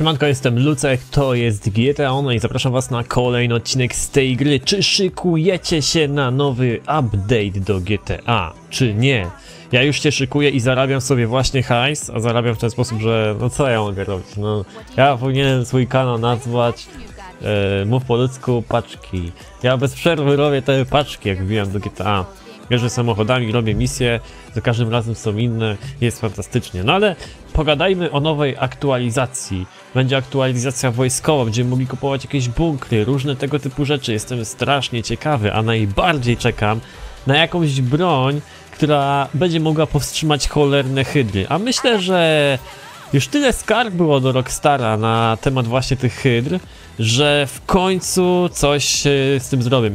Siemanko, jestem Lucek, to jest GTA Online i zapraszam was na kolejny odcinek z tej gry. Czy szykujecie się na nowy update do GTA, czy nie? Ja już się szykuję i zarabiam sobie właśnie hajs, a zarabiam w ten sposób, że no co ja mogę robić? No, ja powinienem swój kanał nazwać mów po ludzku paczki. Ja bez przerwy robię te paczki, jak wbijam do GTA. Jeżdżę samochodami, robię misje, za każdym razem są inne, jest fantastycznie. No ale pogadajmy o nowej aktualizacji. Będzie aktualizacja wojskowa, będziemy mogli kupować jakieś bunkry, różne tego typu rzeczy. Jestem strasznie ciekawy, a najbardziej czekam na jakąś broń, która będzie mogła powstrzymać cholerne hydry. A myślę, że już tyle skarg było do Rockstara na temat właśnie tych hydr, że w końcu coś z tym zrobię.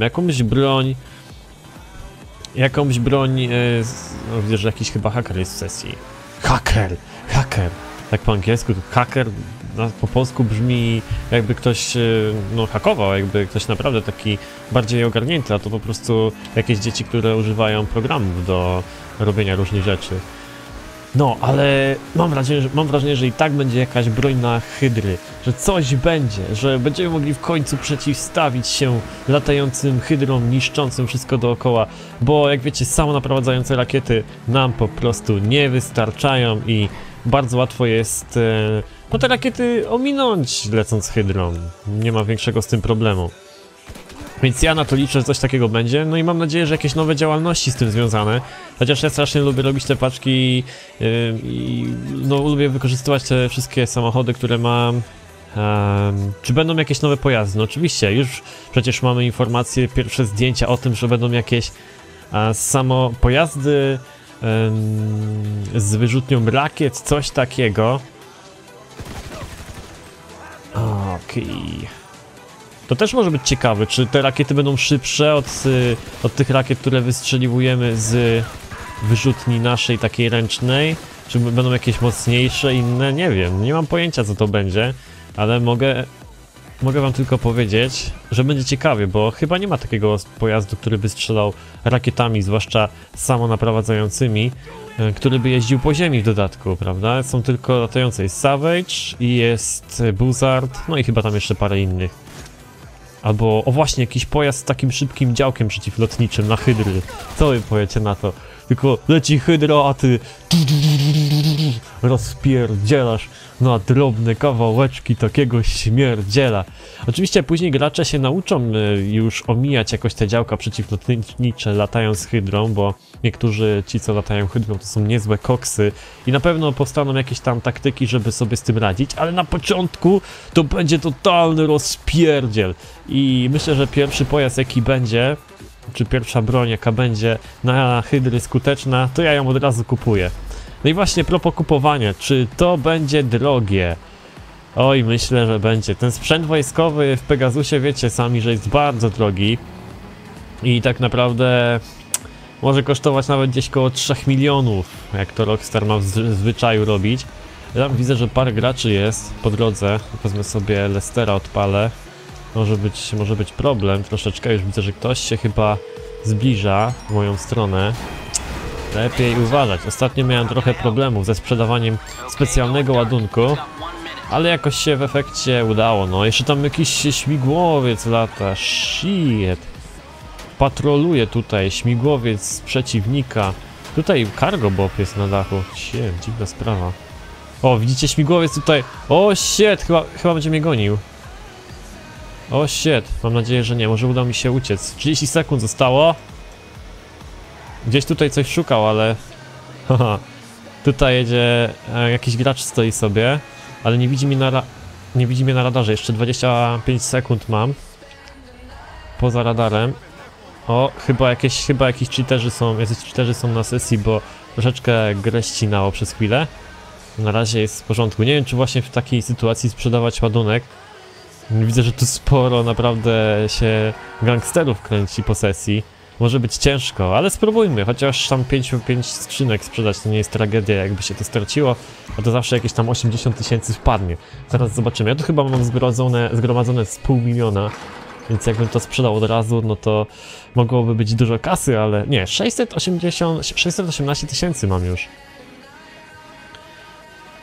Jakąś broń, no widzę, że jakiś chyba haker jest w sesji. Haker, tak po angielsku, haker po polsku brzmi jakby ktoś, no hakował, jakby ktoś naprawdę taki bardziej ogarnięty, a to po prostu jakieś dzieci, które używają programów do robienia różnych rzeczy. No, ale mam wrażenie, że i tak będzie jakaś broń na hydry, że coś będzie, że będziemy mogli w końcu przeciwstawić się latającym hydrom, niszczącym wszystko dookoła, bo jak wiecie, samonaprowadzające rakiety nam po prostu nie wystarczają i bardzo łatwo jest no te rakiety ominąć lecąc hydrą, nie ma większego z tym problemu. Więc ja na to liczę, że coś takiego będzie, no i mam nadzieję, że jakieś nowe działalności z tym związane. Chociaż ja strasznie lubię robić te paczki i no lubię wykorzystywać te wszystkie samochody, które mam. Czy będą jakieś nowe pojazdy? No oczywiście, już przecież mamy informacje, pierwsze zdjęcia o tym, że będą jakieś samo pojazdy z wyrzutnią rakiet, coś takiego. Okej. To też może być ciekawe, czy te rakiety będą szybsze od tych rakiet, które wystrzeliwujemy z wyrzutni naszej takiej ręcznej, czy będą jakieś mocniejsze, inne, nie wiem, nie mam pojęcia co to będzie, ale mogę wam tylko powiedzieć, że będzie ciekawie, bo chyba nie ma takiego pojazdu, który by strzelał rakietami, zwłaszcza samonaprowadzającymi, który by jeździł po ziemi w dodatku, prawda? Są tylko latające, jest Savage i jest Buzzard, no i chyba tam jeszcze parę innych. Albo, o właśnie, jakiś pojazd z takim szybkim działkiem przeciwlotniczym na hydry. Co wy powiecie na to? Tylko leci hydro, a ty rozpierdzielasz na drobne kawałeczki takiego śmierdziela. Oczywiście później gracze się nauczą już omijać jakoś te działka przeciwlotnicze latając hydrą, bo niektórzy ci co latają hydrą to są niezłe koksy i na pewno powstaną jakieś tam taktyki, żeby sobie z tym radzić, ale na początku to będzie totalny rozpierdziel i myślę, że pierwszy pojazd jaki będzie, czy pierwsza broń jaka będzie na hydry skuteczna, to ja ją od razu kupuję. No i właśnie propos kupowania, czy to będzie drogie? Oj, myślę, że będzie. Ten sprzęt wojskowy w Pegasusie wiecie sami, że jest bardzo drogi i tak naprawdę może kosztować nawet gdzieś koło 3 milionów, jak to Rockstar ma w zwyczaju robić. Ja tam widzę, że parę graczy jest po drodze, wezmę sobie Lestera, odpalę. Może być problem troszeczkę, już widzę, że ktoś się chyba zbliża w moją stronę. Lepiej uważać. Ostatnio miałem trochę problemów ze sprzedawaniem specjalnego ładunku, ale jakoś się w efekcie udało. No, jeszcze tam jakiś śmigłowiec lata. Shit. Patroluje tutaj śmigłowiec przeciwnika. Tutaj cargo bob jest na dachu. Shit, dziwna sprawa. O, widzicie śmigłowiec tutaj. O, shit, chyba będzie mnie gonił. O, shit, mam nadzieję, że nie. Może uda mi się uciec. 30 sekund zostało. Gdzieś tutaj coś szukał, ale... Haha. Tutaj jedzie... jakiś gracz stoi sobie, ale nie widzi mnie na radarze. Jeszcze 25 sekund mam. Poza radarem. O, chyba jakiś cheaterzy są na sesji, bo troszeczkę grę ścinało przez chwilę. Na razie jest w porządku. Nie wiem, czy właśnie w takiej sytuacji sprzedawać ładunek. Widzę, że tu sporo naprawdę się gangsterów kręci po sesji. Może być ciężko, ale spróbujmy, chociaż tam 5 skrzynek sprzedać to nie jest tragedia, jakby się to straciło, a to zawsze jakieś tam 80 000 wpadnie. Zaraz zobaczymy, ja tu chyba mam zgromadzone z 500 000, więc jakbym to sprzedał od razu, no to mogłoby być dużo kasy, ale nie, 618 000 mam już.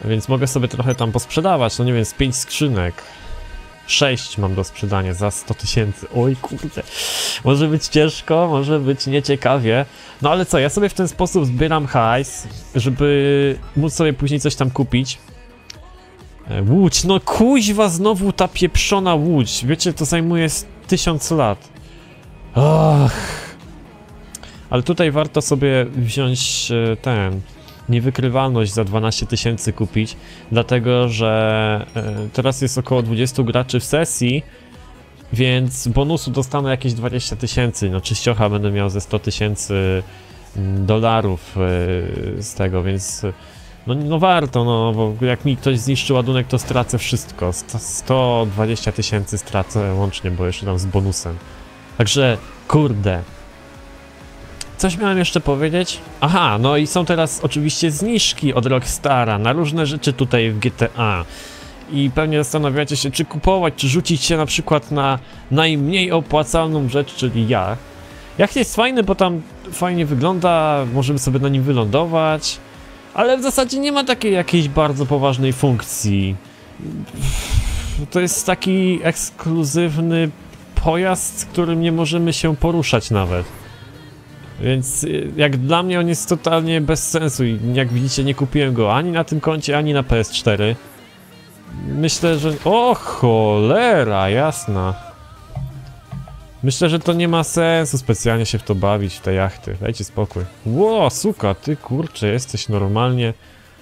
Więc mogę sobie trochę tam posprzedawać, no nie wiem, z 5 skrzynek. 6 mam do sprzedania za 100 tysięcy. Oj kurde, może być ciężko, może być nieciekawie. No ale co, ja sobie w ten sposób zbieram hajs, żeby móc sobie później coś tam kupić. Łódź, no kuźwa, znowu ta pieprzona łódź. Wiecie, to zajmuje 1000 lat. Och. Ale tutaj warto sobie wziąć niewykrywalność za 12 tysięcy kupić, dlatego że teraz jest około 20 graczy w sesji, więc bonusu dostanę jakieś 20 tysięcy, no czyściocha będę miał ze 100 tysięcy dolarów z tego, więc no warto, no bo jak mi ktoś zniszczy ładunek, to stracę wszystko, 120 tysięcy stracę łącznie, bo jeszcze tam z bonusem, także kurde. Coś miałem jeszcze powiedzieć? Aha, no i są teraz oczywiście zniżki od Rockstara na różne rzeczy tutaj w GTA. I pewnie zastanawiacie się, czy kupować, czy rzucić się na przykład na najmniej opłacalną rzecz, czyli jacht. Jacht jest fajny, bo tam fajnie wygląda, możemy sobie na nim wylądować, ale w zasadzie nie ma takiej jakiejś bardzo poważnej funkcji. To jest taki ekskluzywny pojazd, z którym nie możemy się poruszać nawet. Więc jak dla mnie on jest totalnie bez sensu i jak widzicie nie kupiłem go ani na tym koncie, ani na PS4. Myślę, że... O cholera, jasna. Myślę, że to nie ma sensu specjalnie się w to bawić, w te jachty. Dajcie spokój. Ło, suka, ty kurczę, jesteś normalnie...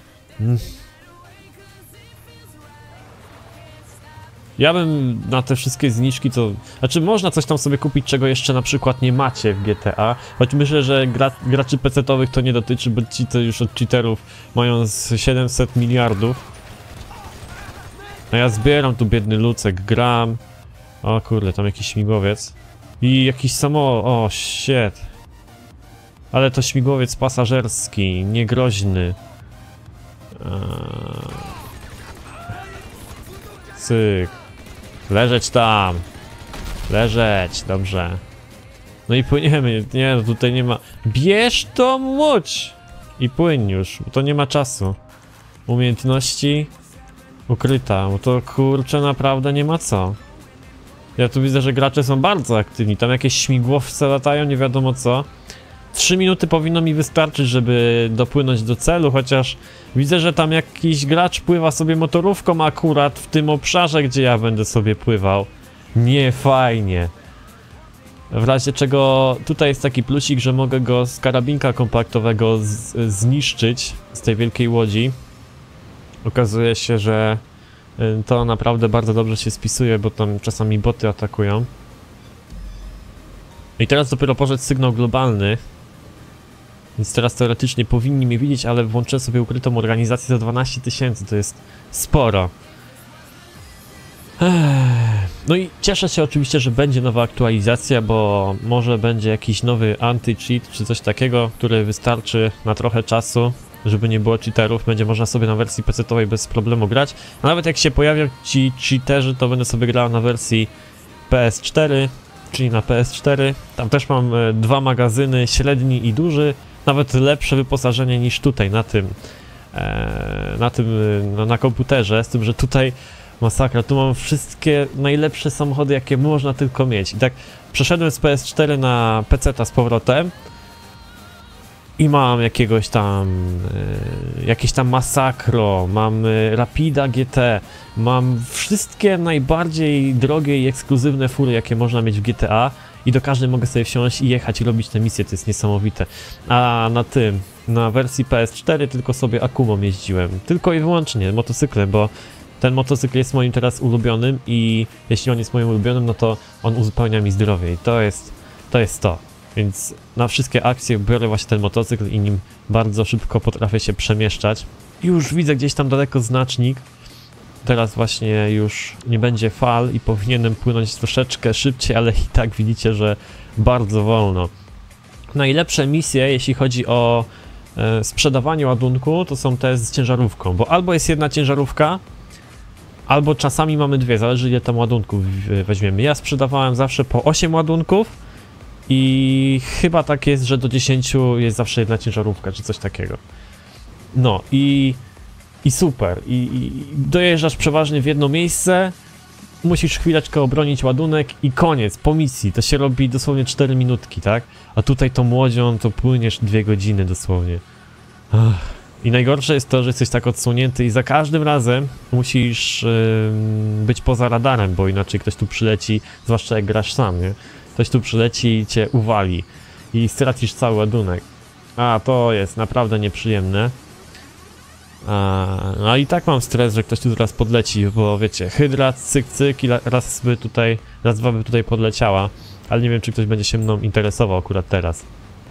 Ja bym na te wszystkie zniżki to... Znaczy można coś tam sobie kupić, czego jeszcze na przykład nie macie w GTA. Choć myślę, że graczy PC-towych to nie dotyczy, bo ci to już od cheaterów mają z 700 miliardów. A ja zbieram tu biedny lucek, gram. O kurde, tam jakiś śmigłowiec. I jakiś samolot, o shit. Ale to śmigłowiec pasażerski, niegroźny. Cyk. Leżeć tam. Leżeć, dobrze. No i płyniemy, nie no tutaj nie ma... Bierz tą łódź! I płyń już, bo to nie ma czasu. Umiejętności... Ukryta, bo to kurczę naprawdę nie ma co. Ja tu widzę, że gracze są bardzo aktywni, tam jakieś śmigłowce latają, nie wiadomo co. 3 minuty powinno mi wystarczyć, żeby dopłynąć do celu, chociaż widzę, że tam jakiś gracz pływa sobie motorówką akurat w tym obszarze, gdzie ja będę sobie pływał. Nie fajnie. W razie czego tutaj jest taki plusik, że mogę go z karabinka kompaktowego zniszczyć z tej wielkiej łodzi. Okazuje się, że to naprawdę bardzo dobrze się spisuje, bo tam czasami boty atakują. I teraz dopiero poszedł sygnał globalny. Więc teraz teoretycznie powinni mnie widzieć, ale włączę sobie ukrytą organizację za 12 tysięcy, to jest sporo. No i cieszę się oczywiście, że będzie nowa aktualizacja, bo może będzie jakiś nowy anti-cheat czy coś takiego, który wystarczy na trochę czasu, żeby nie było cheaterów, będzie można sobie na wersji PC-towej bez problemu grać. A nawet jak się pojawią ci cheaterzy, to będę sobie grał na wersji PS4, czyli na PS4. Tam też mam 2 magazyny, średni i duży, nawet lepsze wyposażenie niż tutaj, na komputerze, z tym, że tutaj masakra, tu mam wszystkie najlepsze samochody, jakie można tylko mieć. I tak przeszedłem z PS4 na PC-ta z powrotem i mam jakiegoś tam, jakieś tam Masakro, mam Rapida GT, mam wszystkie najbardziej drogie i ekskluzywne fury, jakie można mieć w GTA i do każdej mogę sobie wsiąść i jechać i robić te misje, to jest niesamowite. A na wersji PS4 tylko sobie Akumą jeździłem, tylko i wyłącznie motocyklem, bo ten motocykl jest moim teraz ulubionym i jeśli on jest moim ulubionym, no to on uzupełnia mi zdrowie i to jest to. Więc na wszystkie akcje biorę właśnie ten motocykl i nim bardzo szybko potrafię się przemieszczać. Już widzę gdzieś tam daleko znacznik. Teraz właśnie już nie będzie fal i powinienem płynąć troszeczkę szybciej, ale i tak widzicie, że bardzo wolno. Najlepsze misje, jeśli chodzi o sprzedawanie ładunku, to są te z ciężarówką, bo albo jest jedna ciężarówka, albo czasami mamy dwie, zależy ile tam ładunków weźmiemy. Ja sprzedawałem zawsze po 8 ładunków i chyba tak jest, że do 10 jest zawsze jedna ciężarówka, czy coś takiego. No i i super. I dojeżdżasz przeważnie w jedno miejsce, musisz chwileczkę obronić ładunek i koniec, po misji. To się robi dosłownie 4 minutki, tak? A tutaj tą łodzią to płyniesz 2 godziny dosłownie. I najgorsze jest to, że jesteś tak odsunięty i za każdym razem musisz być poza radarem, bo inaczej ktoś tu przyleci, zwłaszcza jak grasz sam, nie? Ktoś tu przyleci i cię uwali i stracisz cały ładunek. A to jest naprawdę nieprzyjemne. No i tak mam stres, że ktoś tu teraz podleci, bo wiecie, hydra, cyk, cyk i raz, dwa by tutaj podleciała, ale nie wiem, czy ktoś będzie się mną interesował akurat teraz.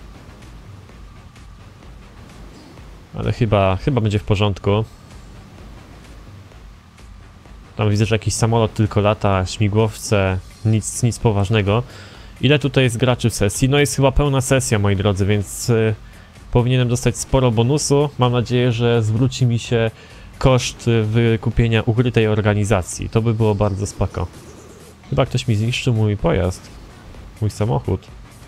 Ale chyba będzie w porządku. Tam widzę, że jakiś samolot tylko lata, śmigłowce, nic poważnego. Ile tutaj jest graczy w sesji? No jest chyba pełna sesja, moi drodzy, więc powinienem dostać sporo bonusu. Mam nadzieję, że zwróci mi się koszt wykupienia ukrytej organizacji. To by było bardzo spoko. Chyba ktoś mi zniszczył mój pojazd. Mój samochód.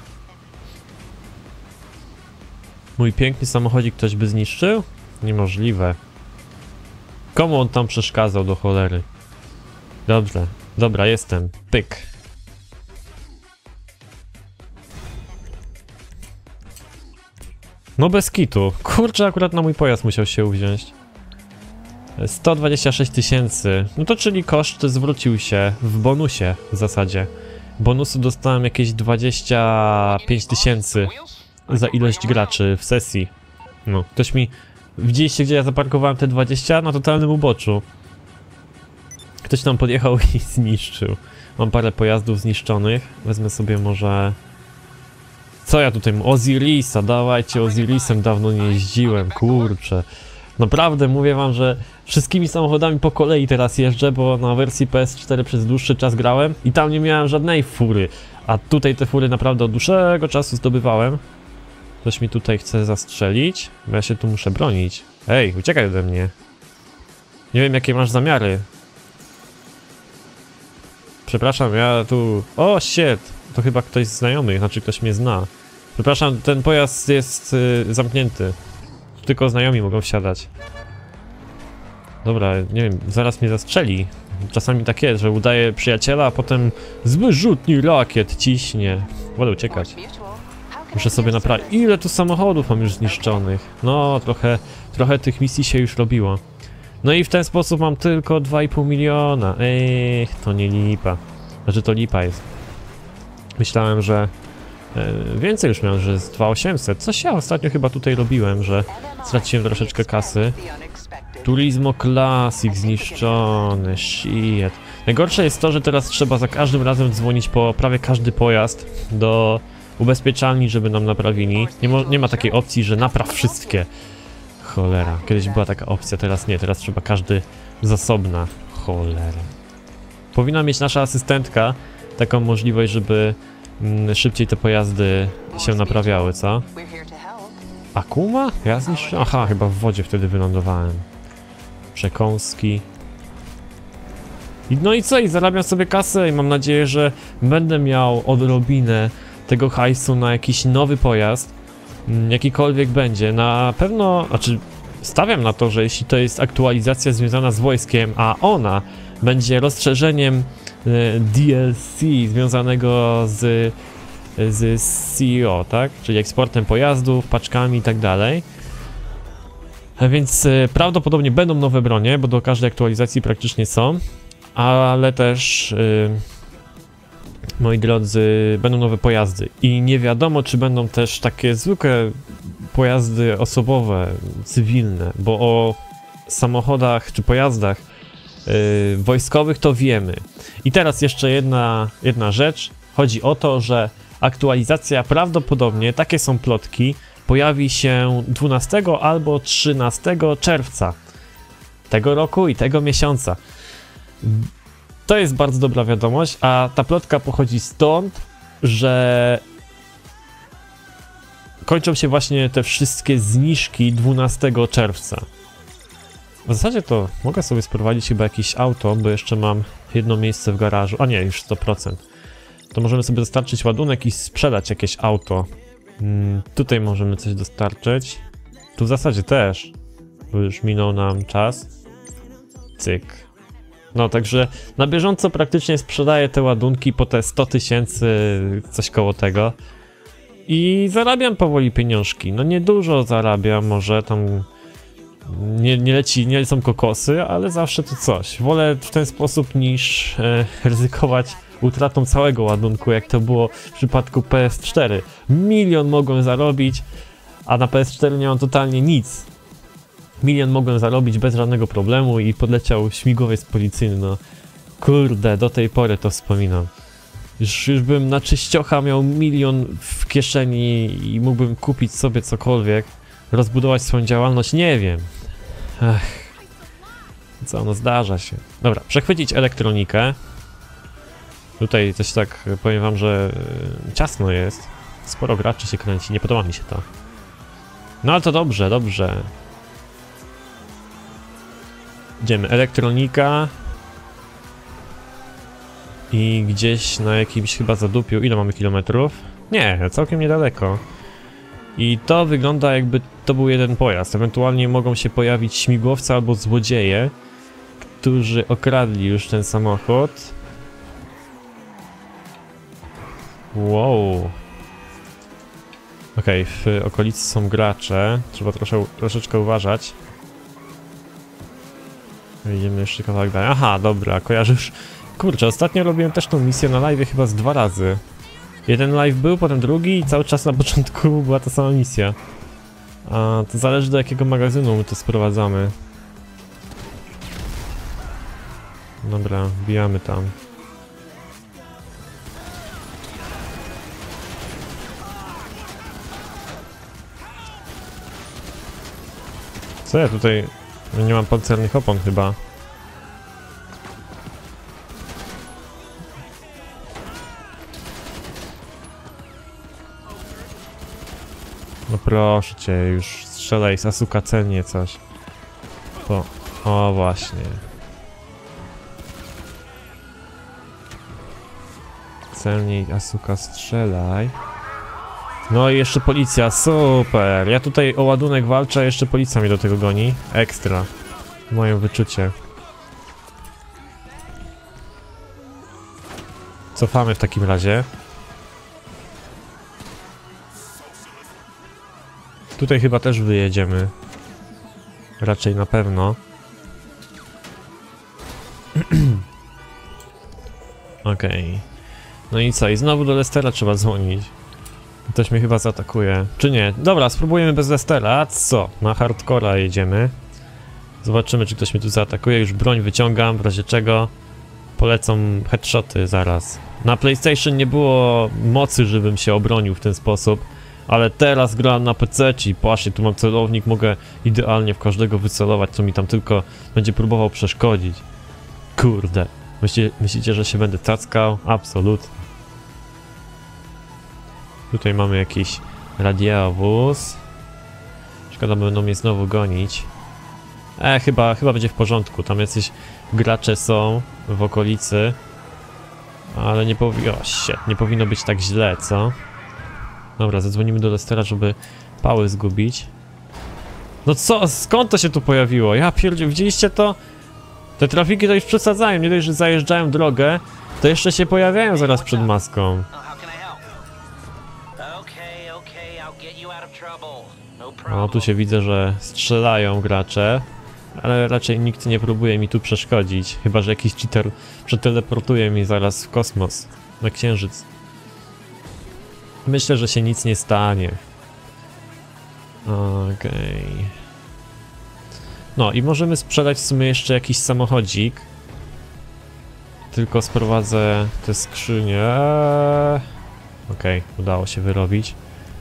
Mój piękny samochodzik ktoś by zniszczył? Niemożliwe. Komu on tam przeszkadzał do cholery? Dobrze, dobra, jestem. Pyk. No bez kitu. Kurczę, akurat na mój pojazd musiał się uwziąć. 126 000. No to czyli koszt zwrócił się w bonusie w zasadzie. Bonusu dostałem jakieś 25 000 za ilość graczy w sesji. No, ktoś mi... Widzieliście, gdzie ja zaparkowałem te 20? Na totalnym uboczu. Ktoś tam podjechał i zniszczył. Mam parę pojazdów zniszczonych. Wezmę sobie może... Co ja tutaj mam? Osirisa, dawajcie Osirisem, dawno nie jeździłem, kurczę. Naprawdę mówię wam, że wszystkimi samochodami po kolei teraz jeżdżę, bo na wersji PS4 przez dłuższy czas grałem i tam nie miałem żadnej fury. A tutaj te fury naprawdę od dłuższego czasu zdobywałem. Ktoś mi tutaj chce zastrzelić, bo ja się tu muszę bronić. Ej, uciekaj ode mnie. Nie wiem, jakie masz zamiary. Przepraszam, ja tu... O, shit! To chyba ktoś znajomy, znaczy ktoś mnie zna. Przepraszam, ten pojazd jest zamknięty. Tylko znajomi mogą wsiadać. Dobra, nie wiem, zaraz mnie zastrzeli. Czasami tak jest, że udaje przyjaciela, a potem z wyrzutni rakiet ciśnie. Wolę uciekać. Muszę sobie naprawić. Ile tu samochodów mam już zniszczonych? No, trochę tych misji się już robiło. No i w ten sposób mam tylko 2,5 miliona. Ej, to nie lipa. Znaczy to lipa jest. Myślałem, że więcej już miałem, że jest 2800. Coś ja ostatnio chyba tutaj robiłem, że straciłem troszeczkę kasy. Turismo Classic zniszczony, shit. Najgorsze jest to, że teraz trzeba za każdym razem dzwonić po prawie każdy pojazd do ubezpieczalni, żeby nam naprawili. Nie ma takiej opcji, że napraw wszystkie. Cholera, kiedyś była taka opcja, teraz nie, teraz trzeba każdy z osobna. Cholera. Powinna mieć nasza asystentka taką możliwość, żeby szybciej te pojazdy się naprawiały, co? Akuma? Ja zniszczyłem? Aha, chyba w wodzie wtedy wylądowałem. Przekąski. No i co? I zarabiam sobie kasę i mam nadzieję, że będę miał odrobinę tego hajsu na jakiś nowy pojazd. Jakikolwiek będzie. Na pewno, znaczy stawiam na to, że jeśli to jest aktualizacja związana z wojskiem, a ona będzie rozszerzeniem DLC związanego z CEO, tak? Czyli eksportem pojazdów, paczkami i tak dalej. Więc prawdopodobnie będą nowe bronie, bo do każdej aktualizacji praktycznie są, ale też moi drodzy, będą nowe pojazdy i nie wiadomo, czy będą też takie zwykłe pojazdy osobowe, cywilne, bo o samochodach czy pojazdach wojskowych to wiemy. I teraz jeszcze jedna rzecz. Chodzi o to, że aktualizacja prawdopodobnie, takie są plotki, pojawi się 12 albo 13 czerwca tego roku i tego miesiąca. To jest bardzo dobra wiadomość, a ta plotka pochodzi stąd, że kończą się właśnie te wszystkie zniżki 12 czerwca. W zasadzie to mogę sobie sprowadzić chyba jakieś auto, bo jeszcze mam jedno miejsce w garażu. A nie, już 100%. To możemy sobie dostarczyć ładunek i sprzedać jakieś auto. Tutaj możemy coś dostarczyć. Tu w zasadzie też. bo już minął nam czas. Cyk. No także na bieżąco praktycznie sprzedaję te ładunki po te 100 000, coś koło tego. I zarabiam powoli pieniążki. No niedużo zarabiam, może tam nie lecą kokosy, ale zawsze to coś. Wolę w ten sposób niż ryzykować utratą całego ładunku, jak to było w przypadku PS4. 1 000 000 mogłem zarobić, a na PS4 nie mam totalnie nic. 1 000 000 mogłem zarobić bez żadnego problemu i podleciał śmigłowiec policyjny, no. Kurde, do tej pory to wspominam. Już bym na czyściocha miał 1 000 000 w kieszeni i mógłbym kupić sobie cokolwiek, rozbudować swoją działalność, nie wiem. Ech. Co, no zdarza się. Dobra, przechwycić elektronikę. Tutaj coś tak, powiem wam, że ciasno jest. Sporo graczy się kręci, nie podoba mi się to. No ale to dobrze, dobrze. Idziemy, elektronika. I gdzieś na jakimś chyba zadupiu, ile mamy kilometrów? Nie, całkiem niedaleko. I to wygląda, jakby to był jeden pojazd. Ewentualnie mogą się pojawić śmigłowce albo złodzieje, którzy okradli już ten samochód. Wow. Okej, w okolicy są gracze. Trzeba troszeczkę uważać. Idziemy jeszcze kawałek dalej. Aha, dobra, kojarzysz. Kurczę, ostatnio robiłem też tą misję na live chyba z 2 razy. Jeden live był, potem drugi i cały czas na początku była ta sama misja. A to zależy, do jakiego magazynu my to sprowadzamy. Dobra, wbijamy tam. Co ja tutaj... Nie mam pancernych opon chyba. No proszę cię, już strzelaj z Asuka celnie coś. O właśnie. Celniej Asuka strzelaj. No i jeszcze policja, super. Ja tutaj o ładunek walczę, a jeszcze policja mnie do tego goni. Ekstra. Moje wyczucie. Cofamy w takim razie. Tutaj chyba też wyjedziemy. Raczej na pewno. Okej. No i co? I znowu do Lestera trzeba dzwonić. Ktoś mnie chyba zaatakuje. Czy nie? Dobra, spróbujemy bez Lestera. Co? Na hardcora jedziemy. Zobaczymy, czy ktoś mnie tu zaatakuje. Już broń wyciągam, w razie czego polecą headshoty zaraz. Na PlayStation nie było mocy, żebym się obronił w ten sposób. Ale teraz gram na PC-ci. Patrzcie, tu mam celownik, mogę idealnie w każdego wycelować, co mi tam tylko będzie próbował przeszkodzić. Kurde. Myślicie, że się będę cackał? Absolutnie. Tutaj mamy jakiś radiowóz. Szkoda, będą mnie znowu gonić. Chyba będzie w porządku. Tam jacyś gracze są w okolicy. Ale nie powinno być tak źle, co? Dobra, zadzwonimy do Lestera, żeby pały zgubić. No co? Skąd to się tu pojawiło? Ja pierdziu, widzieliście to? Te trafiki to już przesadzają, nie dość, że zajeżdżają drogę, to jeszcze się pojawiają zaraz przed maską. O, tu się widzę, że strzelają gracze, ale raczej nikt nie próbuje mi tu przeszkodzić, chyba że jakiś cheater przeteleportuje mi zaraz w kosmos, na księżyc. Myślę, że się nic nie stanie. Okej. No i możemy sprzedać w sumie jeszcze jakiś samochodzik. Tylko sprowadzę te skrzynie. Okej, udało się wyrobić.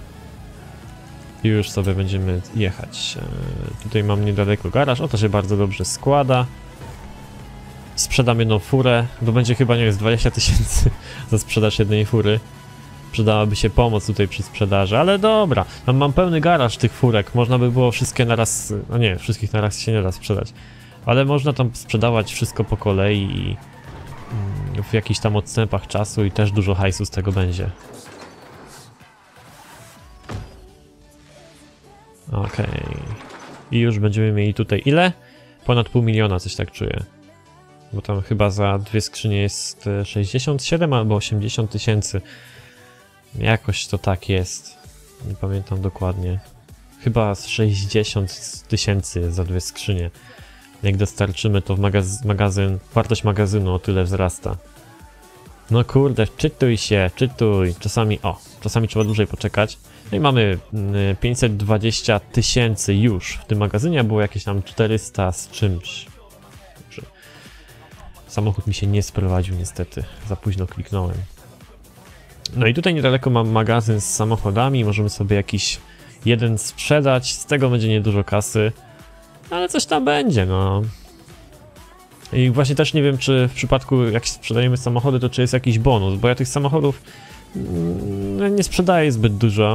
I już sobie będziemy jechać. Tutaj mam niedaleko garaż, o to się bardzo dobrze składa. Sprzedam jedną furę, to będzie chyba, nie wiem, 20 000 za sprzedaż jednej fury. Przydałaby się pomoc tutaj przy sprzedaży, ale dobra. Tam mam pełny garaż tych furek, można by było wszystkie naraz, no nie, wszystkich naraz się nie da sprzedać. Ale można tam sprzedawać wszystko po kolei i w jakichś tam odstępach czasu i też dużo hajsu z tego będzie. Okej. I już będziemy mieli tutaj ile? Ponad 500 000, coś tak czuję. Bo tam chyba za 2 skrzynie jest 67 albo 80 tysięcy. Jakoś to tak jest. Nie pamiętam dokładnie. Chyba 60 tysięcy jest za 2 skrzynie. Jak dostarczymy, to w magazyn, wartość magazynu o tyle wzrasta. No kurde, czytuj się, czytuj. Czasami trzeba dłużej poczekać. No i mamy 520 tysięcy już w tym magazynie, a było jakieś tam 400 z czymś. Dobrze. Samochód mi się nie sprowadził niestety, za późno kliknąłem. No i tutaj niedaleko mam magazyn z samochodami, możemy sobie jakiś jeden sprzedać, z tego będzie niedużo kasy, ale coś tam będzie, no. I właśnie też nie wiem, czy w przypadku jak sprzedajemy samochody, to czy jest jakiś bonus, bo ja tych samochodów nie sprzedaję zbyt dużo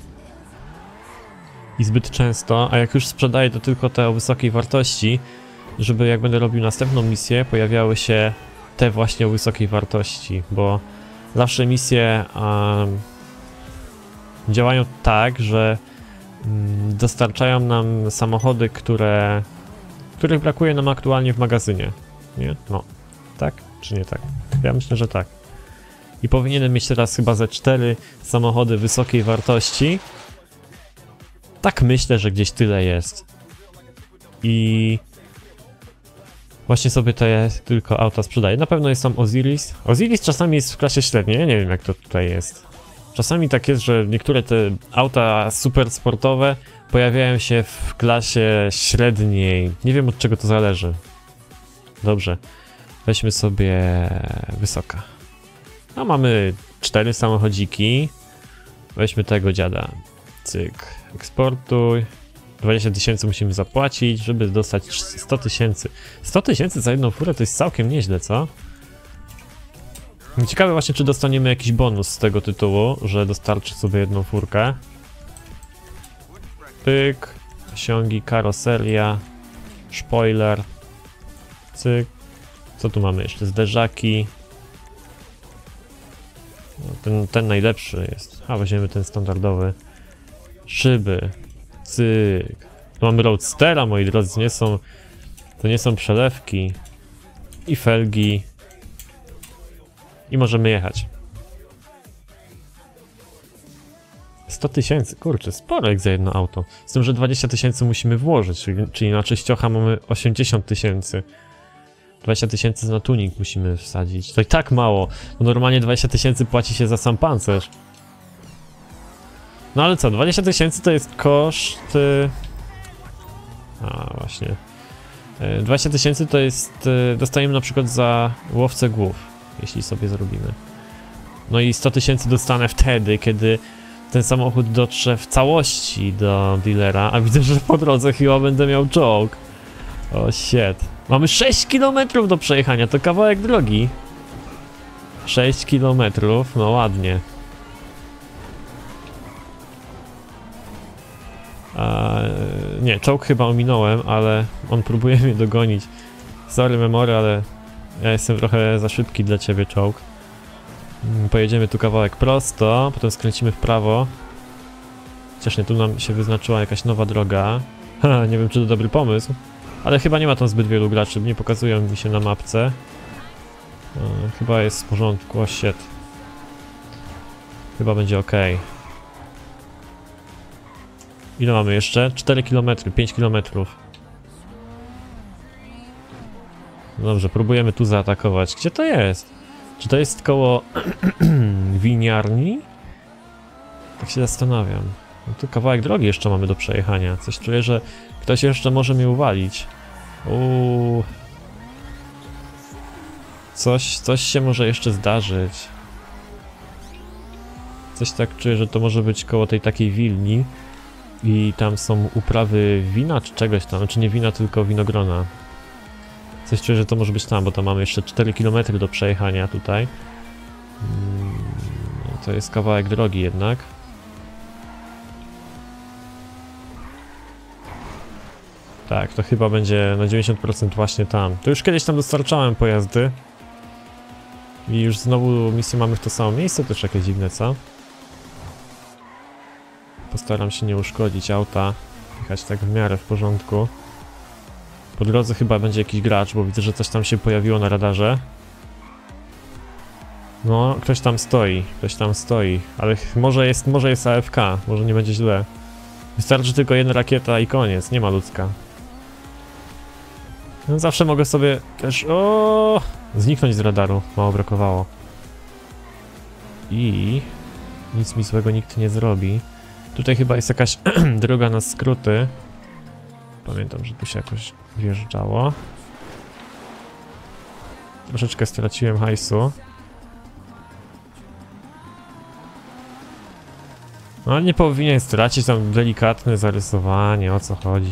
i zbyt często, a jak już sprzedaję, to tylko te o wysokiej wartości, żeby jak będę robił następną misję, pojawiały się te właśnie o wysokiej wartości, bo zawsze misje działają tak, że dostarczają nam samochody, których brakuje nam aktualnie w magazynie. Nie? No. Tak? Czy nie tak? Ja myślę, że tak. I powinienem mieć teraz chyba ze 4 samochody wysokiej wartości. Tak myślę, że gdzieś tyle jest. I właśnie sobie te tylko auta sprzedaję. Na pewno jest tam Osiris. Osiris czasami jest w klasie średniej, ja nie wiem jak to tutaj jest. Czasami tak jest, że niektóre te auta super sportowe pojawiają się w klasie średniej. Nie wiem od czego to zależy. Dobrze. Weźmy sobie wysoka. No mamy 4 samochodziki. Weźmy tego dziada. Cyk. Eksportuj. 20 tysięcy musimy zapłacić, żeby dostać 100 tysięcy. 100 tysięcy za jedną furę to jest całkiem nieźle, co? Ciekawe właśnie, czy dostaniemy jakiś bonus z tego tytułu, że dostarczy sobie jedną furkę. Pyk. Osiągi, karoseria. Spoiler. Cyk. Co tu mamy jeszcze? Zderzaki. No, ten najlepszy jest. A weźmiemy ten standardowy. Szyby. Cyk. Tu mamy roadstera, moi drodzy, to nie są przelewki. I felgi. I możemy jechać. 100 tysięcy, kurczę, sporo jak za jedno auto. Z tym, że 20 tysięcy musimy włożyć, czyli na czyściocha mamy 80 tysięcy. 20 tysięcy na tuning musimy wsadzić. To i tak mało, bo normalnie 20 tysięcy płaci się za sam pancerz. No ale co, 20 tysięcy to jest koszt... A właśnie. 20 tysięcy to jest... Dostajemy na przykład za łowcę głów, jeśli sobie zrobimy. No i 100 tysięcy dostanę wtedy, kiedy ten samochód dotrze w całości do dealera, a widzę, że po drodze chyba będę miał czołg. O shit. Mamy 6 km do przejechania, to kawałek drogi. 6 km, no ładnie. Nie, czołg chyba ominąłem, ale on próbuje mnie dogonić. Sorry memory, ale ja jestem trochę za szybki dla ciebie, czołg. Pojedziemy tu kawałek prosto, potem skręcimy w prawo. Chociaż nie, tu nam się wyznaczyła jakaś nowa droga. Nie wiem, czy to dobry pomysł, ale chyba nie ma tam zbyt wielu graczy, nie pokazują mi się na mapce. Chyba jest w porządku, o shit. Chyba będzie ok. Ile mamy jeszcze? 4 km, 5 km. Dobrze, próbujemy tu zaatakować. Gdzie to jest? Czy to jest koło winiarni? Tak się zastanawiam. No tu kawałek drogi jeszcze mamy do przejechania. Coś czuję, że ktoś jeszcze może mnie uwalić. Coś się może jeszcze zdarzyć. Coś tak czuję, że to może być koło tej takiej wilni. I tam są uprawy wina czy czegoś tam. Znaczy nie wina, tylko winogrona. Coś czuję, że to może być tam, bo tam mamy jeszcze 4 km do przejechania tutaj. To jest kawałek drogi jednak. Tak, to chyba będzie na 90% właśnie tam. To już kiedyś tam dostarczałem pojazdy. I już znowu misję mamy w to samo miejsce, też jakieś dziwne, co? Postaram się nie uszkodzić auta. Jechać tak w miarę w porządku. Po drodze chyba będzie jakiś gracz, bo widzę, że coś tam się pojawiło na radarze. No, ktoś tam stoi, ale może jest AFK, może nie będzie źle. Wystarczy tylko jedna rakieta i koniec, nie ma ludzka. No, zawsze mogę sobie też, zniknąć z radaru, mało brakowało. I nic mi złego nikt nie zrobi. Tutaj chyba jest jakaś droga na skróty. Pamiętam, że tu się jakoś wjeżdżało. Troszeczkę straciłem hajsu. No nie powinien stracić, tam delikatne zarysowanie, o co chodzi.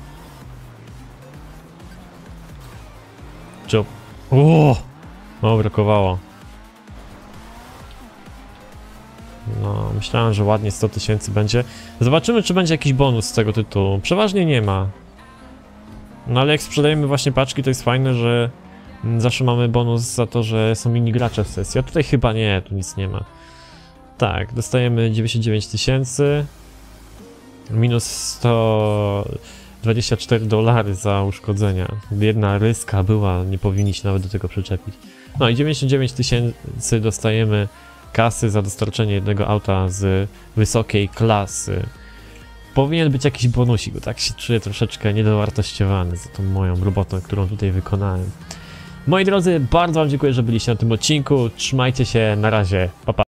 Czy... No brakowało. No, myślałem, że ładnie 100 000 będzie. Zobaczymy, czy będzie jakiś bonus z tego tytułu. Przeważnie nie ma. No ale jak sprzedajemy właśnie paczki, to jest fajne, że zawsze mamy bonus za to, że są inni gracze w sesji. A tutaj chyba nie, tu nic nie ma. Tak, dostajemy 99 000. Minus 124 dolary za uszkodzenia. Jedna ryska była, nie powinniśmy nawet do tego przyczepić. No i 99 000 dostajemy kasy za dostarczenie jednego auta z wysokiej klasy. Powinien być jakiś bonusik, bo tak się czuję troszeczkę niedowartościowany za tą moją robotę, którą tutaj wykonałem. Moi drodzy, bardzo wam dziękuję, że byliście na tym odcinku. Trzymajcie się, na razie, pa pa.